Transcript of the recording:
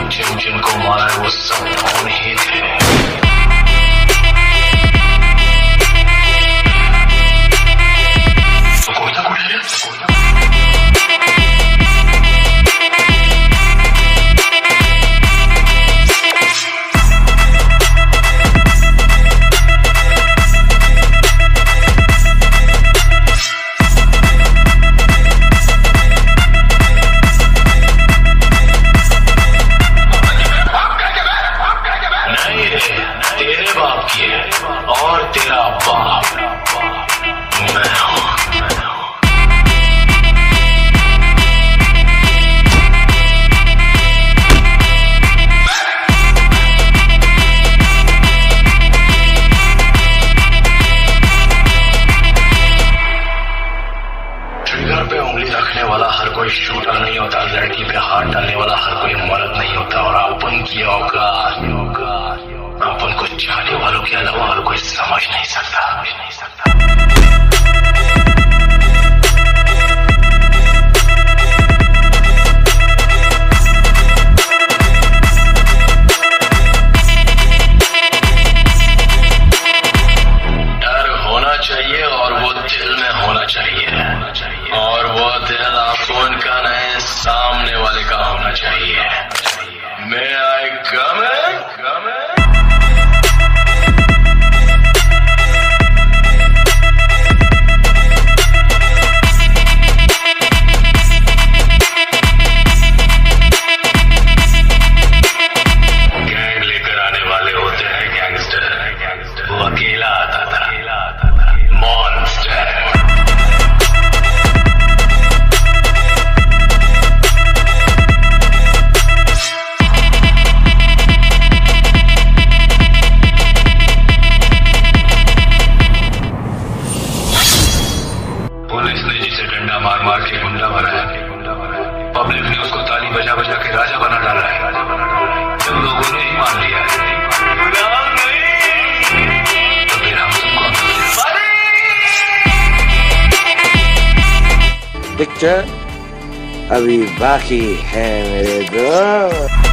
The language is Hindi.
जिनको मारा है वो सब कौन ही थे। तेरे बाप की है और तेरा बाप मैं हूं। ट्रिगर पे उंगली रखने वाला हर कोई शूटर नहीं होता, लड़की पे हाथ डालने वाला हर कोई मर्द नहीं होता, और अपन की औकात अपन को चाहने वालों के अलावा और कोई समझ नहीं सकता। डर होना चाहिए और वो दिल में होना चाहिए, और वो दिल आपको उनका नहीं सामने वाले का होना चाहिए। मैं आई कम अकेला आता था मॉन्स्टर। पुलिस ने जिसे डंडा मार मार के गुंडा बनाया, पब्लिक ने उसको ताली बजा बजा के राजा बना डाला है। जब लोगों ने ही मान लिया है पिक्चर अभी बाकी है मेरे दोस्त।